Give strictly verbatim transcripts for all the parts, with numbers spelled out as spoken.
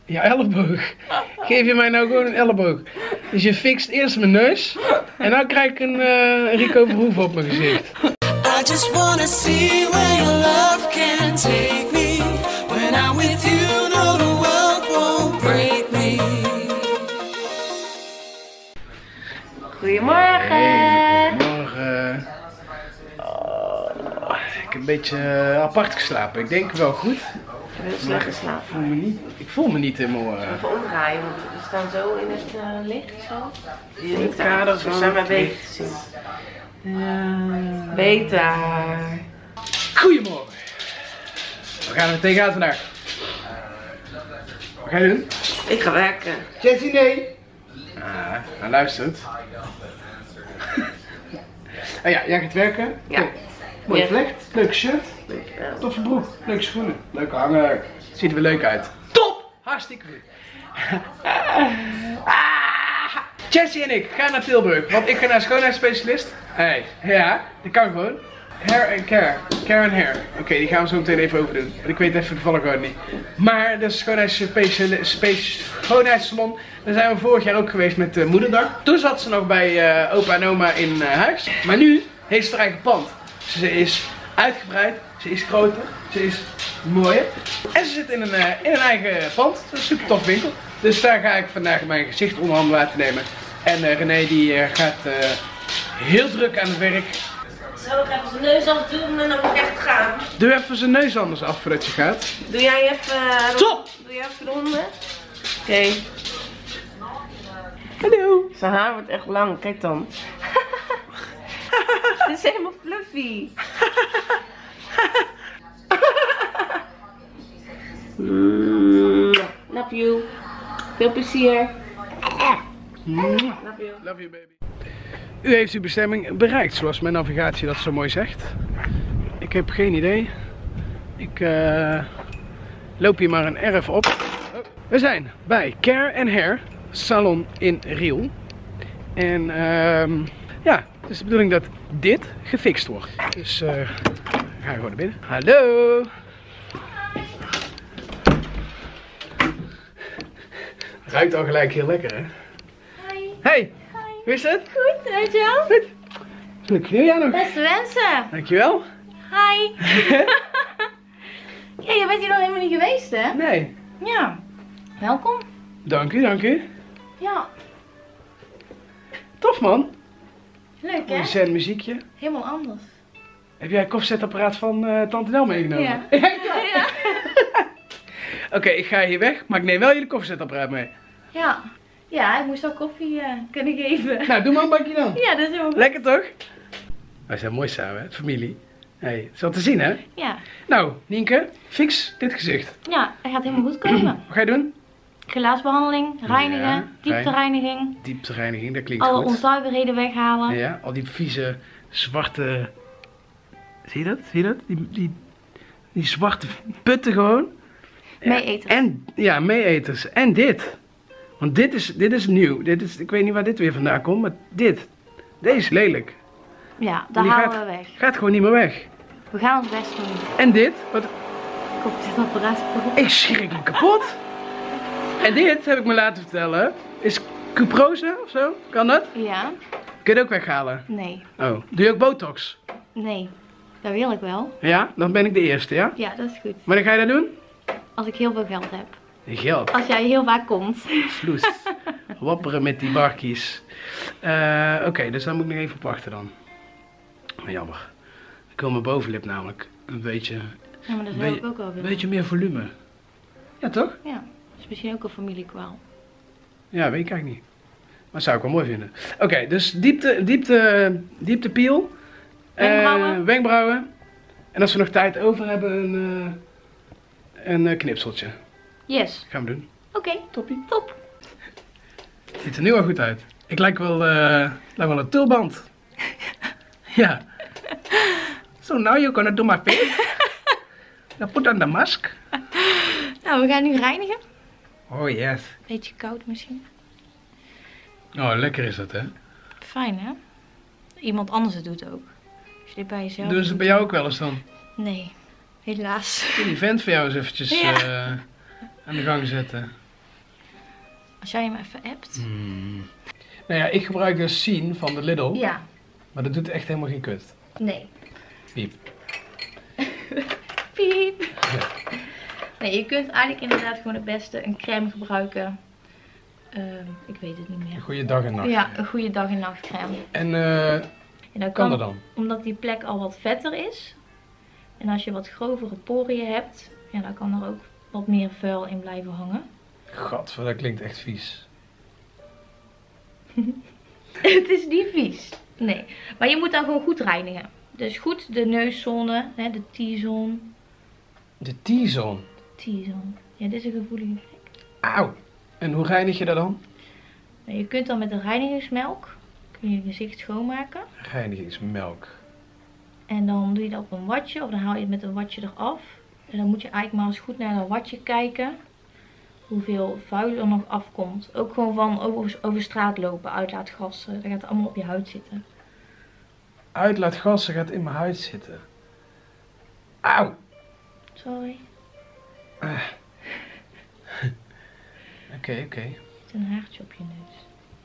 Ja, elleboog. Geef je mij nou gewoon een elleboog. Dus je fixt eerst mijn neus. En dan krijg ik een uh, Rico Verhoeven op mijn gezicht. I just wanna see where your love can take me. When I'm with you, no the world won't break me. Goedemorgen. Hey, goedemorgen. Oh, ik heb een beetje uh, apart geslapen. Ik denk wel goed. Ik heb heel slecht geslapen. Ik voel me niet, ik voel me niet helemaal... Uh... Even omdraaien, want we staan zo in het uh, licht. Zo. In het kader van... We zijn maar beter te zien. Ja. Beter. Goedemorgen. We gaan er tegenaan vandaag. Wat ga je doen? Ik ga werken. Jessie, nee. Ah, hij luistert. Oh ja, jij gaat werken. Ja. Kijk, mooi Ja. vlecht, leuke shirt, Dankjewel. toffe broek, leuke schoenen, leuke hanger. Ziet er weer leuk uit. Top! Hartstikke goed. Ah, Jessie en ik gaan naar Tilburg, want ik ga naar schoonheidsspecialist. Hey, ja, dat kan gewoon. Hair en care. Care en hair. Oké, okay, die gaan we zo meteen even over doen. Want ik weet even toevallig gewoon niet. Maar de schoonheidssalon, daar zijn we vorig jaar ook geweest met uh, Moederdag. Toen zat ze nog bij uh, opa en oma in uh, huis. Maar nu heeft ze haar eigen pand. Ze is uitgebreid, ze is groter, ze is mooier. En ze zit in een, uh, in een eigen pand. Dat is een super tof winkel. Dus daar ga ik vandaag mijn gezicht onder handen laten nemen. En uh, René die uh, gaat uh, heel druk aan het werk. Zal ik even zijn neus af doen en dan moet ik echt gaan. Doe even zijn neus anders af voordat je gaat. Doe jij even... Uh, Top! Doe jij even de honden? Oké. Okay. Hallo! Zijn haar wordt echt lang, kijk dan. Het is helemaal fluffy. Love you. Veel plezier. Love you. Love you baby. U heeft uw bestemming bereikt, zoals mijn navigatie dat zo mooi zegt. Ik heb geen idee. Ik uh, loop hier maar een erf op. Oh. We zijn bij Care and Hair Salon in Riel. En uh, ja, het is de bedoeling dat dit gefixt wordt. Dus uh, ga gewoon naar binnen. Hallo! Ruikt al gelijk heel lekker, hè? Hoi. Hey! Hoe is het? Goed, weet je wel? Goed. Gelukkig nieuwjaar nog. Beste wensen. Dankjewel. Hi. Ja, je bent hier nog helemaal niet geweest, hè? Nee. Ja. Welkom. Dank u, dank u. Ja. Tof man. Leuk, hè? Mooi zen muziekje. Helemaal anders. Heb jij het koffiezetapparaat van uh, Tante Nel meegenomen? Ja. ja. Ja. Oké, okay, ik ga hier weg, maar ik neem wel jullie koffiezetapparaat mee. Ja. Ja, ik moest ook koffie uh, kunnen geven. Nou, doe maar een bakje dan. Ja, dat is wel goed. Lekker toch? Wij zijn mooi samen, hè? Familie. Hey, het is wel te zien, hè? Ja. Nou, Nienke, fix dit gezicht. Ja, het gaat helemaal goed komen. Wat ga je doen? Gelaasbehandeling, reinigen, Ja, dieptereiniging. Dieptereiniging, dat klinkt Alle goed. onzuiverheden weghalen. Ja, al die vieze, zwarte... Zie je dat? Zie je dat? Die, die, die zwarte putten gewoon. Ja. Meeeters. En, ja, meeeters. En dit. Want dit is, dit is nieuw. Dit is, ik weet niet waar dit weer vandaan komt, maar dit. Deze is lelijk. Ja, daar Die halen gaat, we weg. Gaat gewoon niet meer weg. We gaan ons best doen. En dit? Wat? Koffiezetapparaat kapot. Ik schrik me kapot. En dit, heb ik me laten vertellen, is Cuprosa of zo? Kan dat? Ja. Kun je het ook weghalen? Nee. Oh. Doe je ook botox? Nee. Dat wil ik wel. Ja? Dan ben ik de eerste, ja? Ja, dat is goed. Wanneer ga je dat doen? Als ik heel veel geld heb. Geld. Als jij heel vaak komt. Vloes. Wapperen met die barkies. Uh, Oké, okay, dus daar moet ik nog even op wachten dan. Jammer. Ik wil mijn bovenlip namelijk een beetje... Ja, maar dat een zou beetje, ik ook wel een willen. beetje meer volume. Ja, toch? Ja, dat is misschien ook een familiekwaal. Ja, weet ik eigenlijk niet. Maar zou ik wel mooi vinden. Oké, okay, dus diepte, diepte, diepte peel. Wenkbrauwen. Uh, wenkbrauwen. En als we nog tijd over hebben, een, uh, een uh, knipseltje. Yes. Gaan we doen. Oké, okay, toppie. Top. Ziet er nu al goed uit. Ik lijk wel, uh, lijk wel een tulband. Ja. So now you're gonna do my face. Now put on the mask. Nou, we gaan nu reinigen. Oh yes. Beetje koud misschien. Oh, lekker is dat, hè? Fijn, hè? Iemand anders het doet ook. Als je dit bij jezelf Doen ze het bij jou ook wel eens dan? Nee, helaas. Kun je die vent voor jou eens eventjes Ja. uh, aan de gang zetten? Als jij hem even appt. Hmm. Nou ja, ik gebruik dus Scene van de Lidl. Ja. Maar dat doet echt helemaal geen kut. Nee. Piep. Piep. Ja. Nee, je kunt eigenlijk inderdaad gewoon het beste een crème gebruiken. Uh, ik weet het niet meer. Een goede dag en nacht. Ja, een goede dag en nacht crème. En uh, en dan kan, kan dat dan? Omdat die plek al wat vetter is. En als je wat grovere poriën hebt, ja, dan kan er ook wat meer vuil in blijven hangen. Gadver, dat klinkt echt vies. Het is niet vies. Nee. Maar je moet dan gewoon goed reinigen. Dus goed de neuszone, hè, de T-zone. De T-zone? T-zone. Ja, dit is een gevoelige plek. Auw. En hoe reinig je dat dan? Nou, je kunt dan met een reinigingsmelk kun je, je gezicht schoonmaken. Reinigingsmelk. En dan doe je dat op een watje of dan haal je het met een watje eraf. En dan moet je eigenlijk maar eens goed naar dat watje kijken. Hoeveel vuil er nog afkomt. Ook gewoon van over, over straat lopen, uitlaatgassen. Dat gaat allemaal op je huid zitten. Uitlaatgassen gaat in mijn huid zitten. Auw. Sorry. Oké, uh. oké. Okay, okay. Het is een haartje op je neus.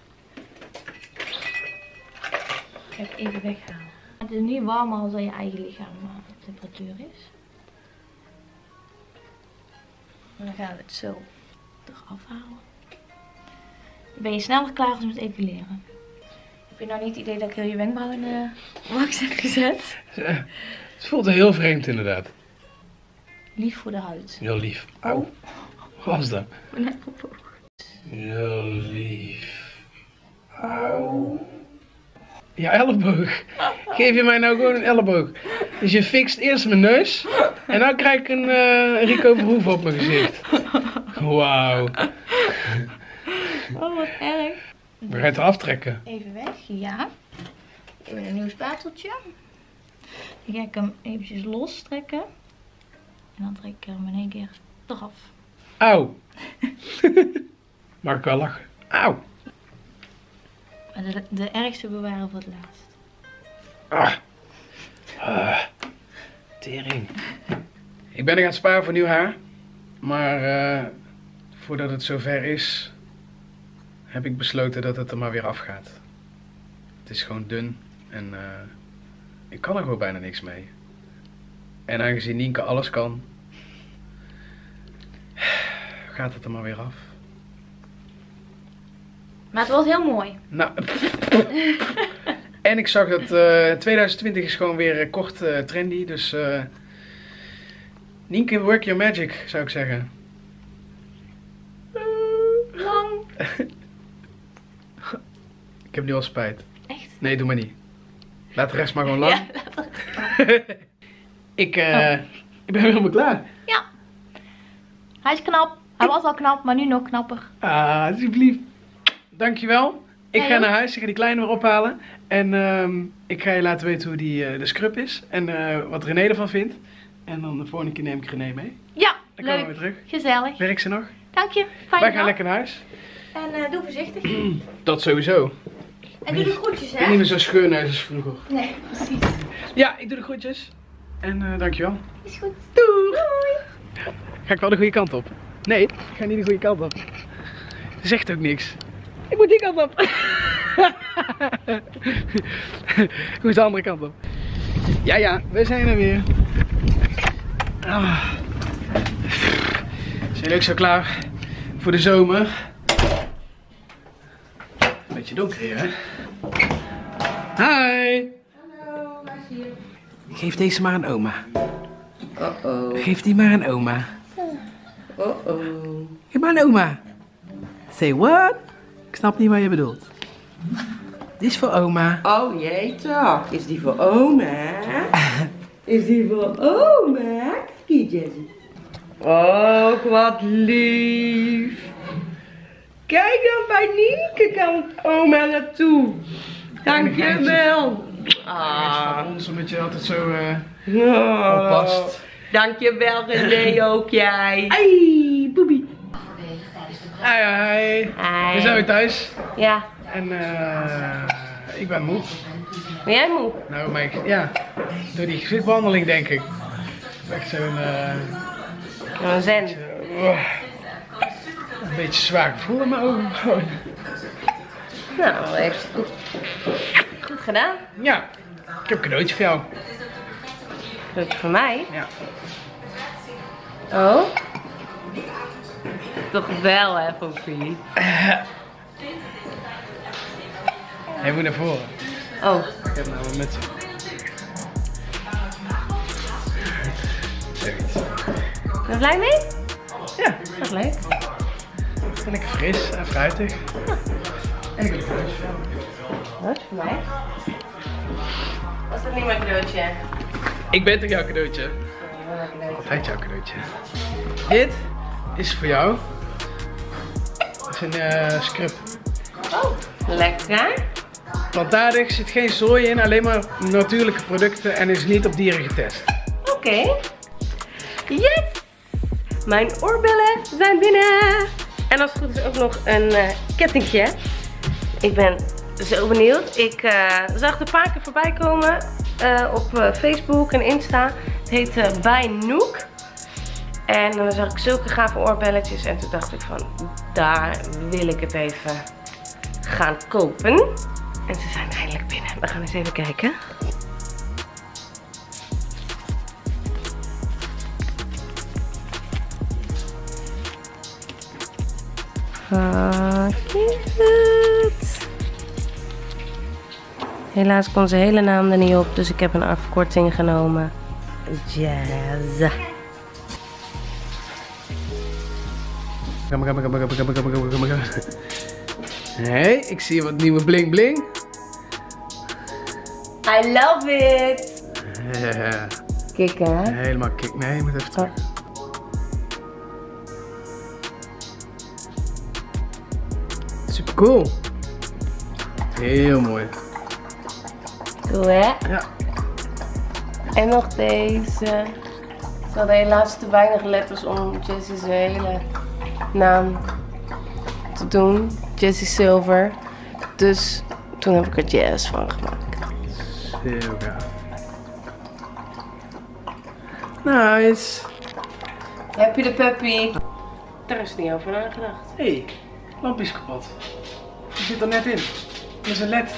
Ik ga het even weghalen. Het is niet warmer als je eigen lichaam temperatuur is. En dan gaan we het zo eraf halen. Dan ben je sneller klaar als met epileren. Heb je nou niet het idee dat ik heel je wenkbrauw in de wax heb gezet? Het voelt heel vreemd inderdaad. Lief voor de huid. Heel lief. Auw. Wat was dat? Mijn elleboog. Heel lief. Auw. Ja, elleboog. Geef je mij nou gewoon een elleboog. Dus je fixt eerst mijn neus. En dan krijg ik een uh, Rico Verhoeven op mijn gezicht. Wauw. Oh, wat erg. We gaan het eraf trekken. Even weg, ja. Even een nieuw spateltje. Dan ga ik hem eventjes los trekken. En dan trek ik hem in één keer eraf. Auw. Mag ik wel lachen? Auw. De, de ergste bewaren voor het laatst. Ah. Ah. Tering. Ik ben er gaan sparen voor nieuw haar. Maar uh, voordat het zover is, heb ik besloten dat het er maar weer afgaat. Het is gewoon dun en uh, ik kan er gewoon bijna niks mee. En aangezien Nienke alles kan, gaat het er maar weer af. Maar het wordt heel mooi. Nou, en ik zag dat uh, twintig twintig is gewoon weer uh, kort uh, trendy, dus uh, Nienke, work your magic, zou ik zeggen. Lang. Ik heb nu al spijt. Echt? Nee, doe maar niet. Laat de rest maar gewoon lang. Ja, laat het. ik, uh, oh. ik ben helemaal klaar. Ja. Hij is knap. Hij was al knap, maar nu nog knapper. Ah, alsjeblieft. Dankjewel. Ik ja, ga naar huis, ik ga die kleine weer ophalen. En um, ik ga je laten weten hoe die, uh, de scrub is. En uh, wat René ervan vindt. En dan de volgende keer neem ik René mee. Ja, dan leuk. komen we weer terug. Gezellig. Werkt ze nog? Dank je. Fijn Wij gaan lekker naar huis. En uh, doe voorzichtig. Mm, dat sowieso. En doe de groetjes, hè? Ik ben niet meer zo scheurneus als vroeger. Nee, precies. Ja, ik doe de groetjes. En uh, dankjewel. Is goed. Doei. Doei. Ga ik wel de goede kant op? Nee, ik ga niet de goede kant op. Ze zegt ook niks. Ik moet die kant op. Hoe is de andere kant op? Ja, ja, we zijn er weer. Ah. Zijn jullie ook zo klaar voor de zomer? Beetje donker hier, hè? Hi! Hallo, waar is hier? Geef deze maar aan oma. Uh-oh. Geef die maar aan oma. Uh-oh. Geef maar aan oma. Say what? Ik snap niet wat je bedoelt. Dit is voor oma. Oh jee toch, is die voor oma? Is die voor oma? Kijk Jessie. Oh, wat lief. Kijk dan bij Nienke kan oma naartoe. Dankjewel. Ah. Van ons, omdat je altijd zo uh, oh. oppast. Dankjewel René, ook jij. Ai, boebie. Hi, hi. Hi. We zijn weer thuis. Ja. En uh, ik ben moe. Ben jij moe? Nou, maar ik, ja, door die gezichtbehandeling denk ik. Echt zo'n... Uh, Een zen. uh, beetje zwaar gevoel in mijn ogen gewoon. Nou, heeft het goed, goed gedaan. Ja, ik heb een cadeautje voor jou. Cadeautje voor mij? Ja. Oh? Toch wel, hè, Poppy? Hij moet naar voren. Oh. Ik heb nou een mutsje. Zoiets. Ben je blij mee? Ja, Dat is leuk. lekker fris en fruitig. Ja. En ik heb een cadeautje voor jou. Wat? Voor mij? Was dat niet mijn cadeautje? Ik ben toch jouw cadeautje? Ja, mijn cadeautje. Altijd jouw cadeautje. Dit is voor jou. Dat is een uh, scrub. Oh, lekker. Plantaardig, zit geen zooi in, alleen maar natuurlijke producten en is niet op dieren getest. Oké. Okay. Yes! Mijn oorbellen zijn binnen. En als het goed is ook nog een uh, kettingje. Ik ben zo benieuwd. Ik uh, zag er een paar keer voorbij komen uh, op uh, Facebook en Insta. Het heet uh, Bij Nook. En dan zag ik zulke gave oorbelletjes. En toen dacht ik van, daar wil ik het even gaan kopen. En ze zijn eindelijk binnen. We gaan eens even kijken. Cute. Helaas kon zijn hele naam er niet op, dus ik heb een afkorting genomen. Jazz. Kom maar, kom maar, kom maar, kom maar, kom maar, kom maar. Hey, ik zie wat nieuwe bling bling. I love it. Ja. Kijk hè. Helemaal kick. Nee, je moet even terug. Super cool. Heel mooi. Cool hè? Ja. En nog deze. Ze hadden helaas te weinig letters om Jesse's hele naam te doen. Jessie Silver. Dus toen heb ik er Jazz van gemaakt. Heel gaaf. Nice. Heb je de puppy? Daar is niet over nagedacht. Hé, hey, lampje is kapot. Die zit er net in. Dat is een led.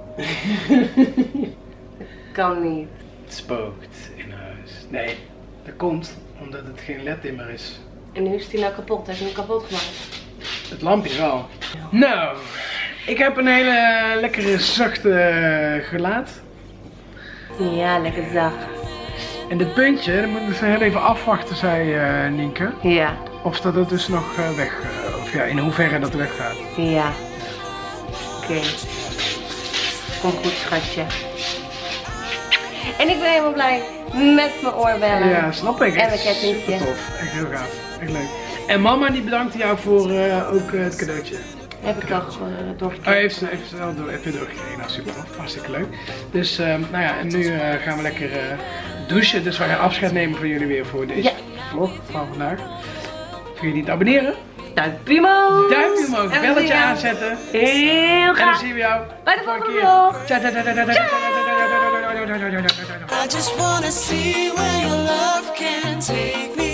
Kan niet. Het spookt in huis. Nee, dat komt omdat het geen led in meer is. En nu is die nou kapot. Heb je hem kapot gemaakt? Het lampje wel. Nou, ik heb een hele lekkere zachte gelaat. Ja, lekker zacht. En dit puntje, dat moeten we heel even afwachten, zei uh, Nienke. Ja. Of dat het dus nog uh, weg, uh, of ja, in hoeverre dat weggaat. Ja. Oké. Okay. Kom goed, schatje. En ik ben helemaal blij met mijn oorbellen. Ja, snap ik. En mijn kettingje. Super tof. Echt heel gaaf. Echt leuk. En mama die bedankte jou voor uh, ook uh, het cadeautje. Heb ik al uh, doorgekregen. Oh, heeft ze heeft ze wel door, heb je doorgekregen. Nou, super tof. Hartstikke leuk. Dus, uh, nou ja, en nu uh, gaan we lekker uh, douchen. Dus we gaan afscheid nemen van jullie weer voor deze ja. vlog van vandaag. Vergeet niet te abonneren. Duimpje omhoog. Duimpje omhoog. Belletje aanzetten. Heel graag. En dan zien we jou bij de volgende vlog. I just wanna see where your love can take me.